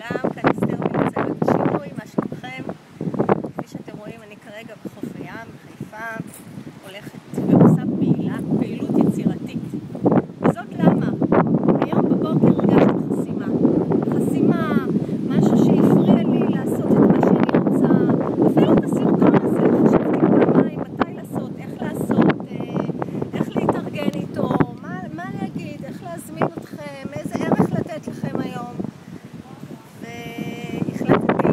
לכולם, כאן אסתר מצוות השינוי, מה שלומכם? כפי שאתם רואים, אני כרגע בחוף הים, בחיפה, הולכת ועושה פעילות יצירתית. וזאת למה? היום בבוקר הרגשתי חסימה, משהו שהפריע לי לעשות את מה שאני רוצה. אפילו את הסרטון הזה, חשבתי פעמיים מתי לעשות, איך להתארגן איתו, מה להגיד, איך להזמין אתכם, איזה ערך לתת לכם היום. והחלטתי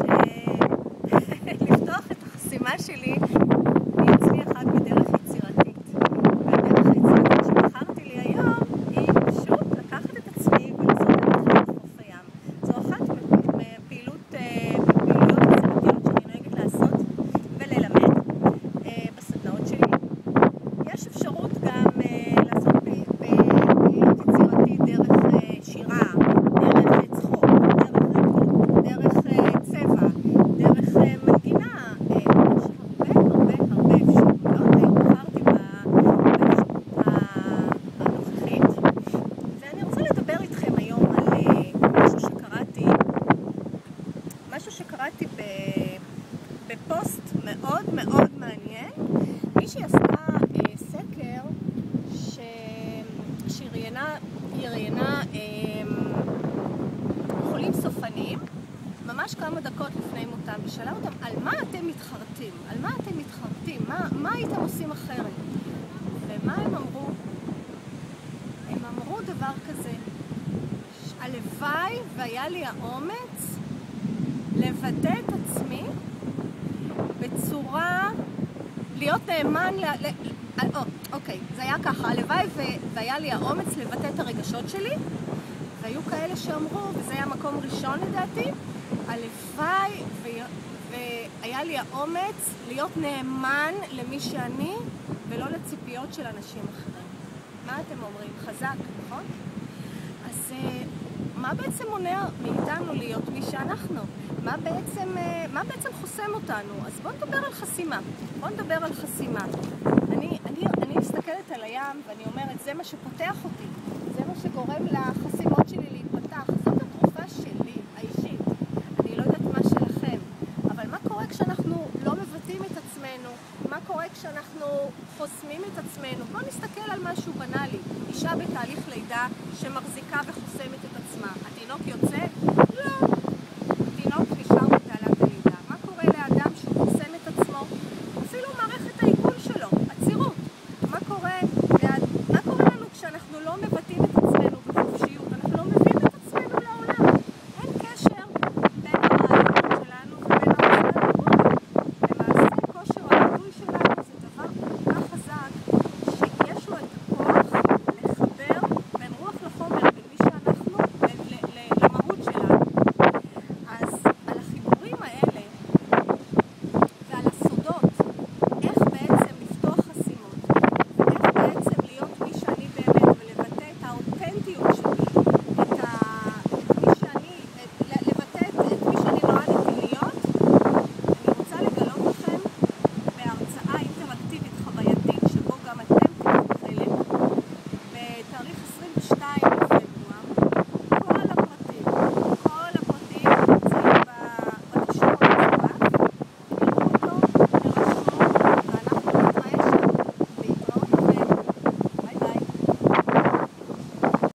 לפתוח את החסימה שלי להצליח רק בדרך יצירתית. והדרך היצירתית שבחרתי לי היום היא פשוט לקחת את עצמי ולעשות את זה בחוף הים. זו אחת מפעילויות יצירתיות שאני נוהגת לעשות וללמד בסדנאות שלי. יש אפשרות גם לעשות פעילות יצירתית דרך שירה, דרך צחוק, דרך צבע, דרך מנגינה. יש הרבה אפשרויות. היום בחרתי באפשרות הנוכחית, ואני רוצה לדבר איתכם היום על משהו שקראתי בפוסט מאוד מאוד מעניין. מישהי עשתה סקר שהיא ראיינה חולים סופניים ממש כמה דקות לפני מותם, ושאלה אותם על מה אתם מתחרטים, מה הייתם עושים אחרת. ומה הם אמרו? הם אמרו דבר כזה: הלוואי והיה לי האומץ לבטא את עצמי בצורה להיות נאמן אוקיי, זה היה ככה: הלוואי והיה לי האומץ לבטא את הרגשות שלי. והיו כאלה שאמרו, וזה היה מקום ראשון לדעתי, הלוואי והיה לי האומץ להיות נאמן למי שאני ולא לציפיות של אנשים אחרים. מה אתם אומרים? חזק, נכון? אז מה בעצם מונע מאיתנו להיות מי שאנחנו? מה בעצם חוסם אותנו? אז בואו נדבר על חסימה. אני מסתכלת על הים ואני אומרת, זה מה שפותח אותי, זה מה שגורם לחסימות שלי להתפתח. זאת התרופה שלי, האישית. אני לא יודעת מה שלכם. אבל מה קורה כשאנחנו לא מבטאים את עצמנו? מה קורה כשאנחנו חוסמים את עצמנו? בואו נסתכל על משהו בנאלי. אישה בתהליך לידה שמחזיקה